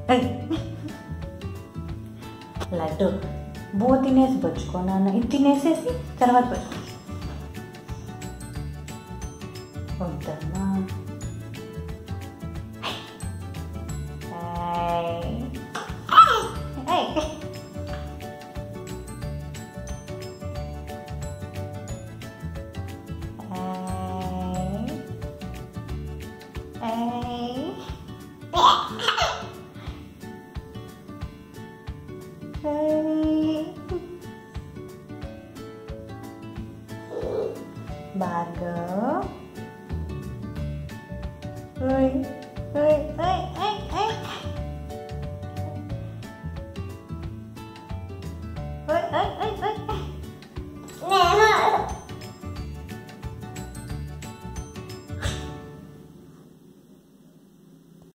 లడ్డు బో తినేసి బచ్చుకో నాన్న. ఇది తినేసేసి తర్వాత బచ్చుకో. వద్దమ్మా. Bargo. Oi, oi, oi, oi, oi. Oi, oi, oi.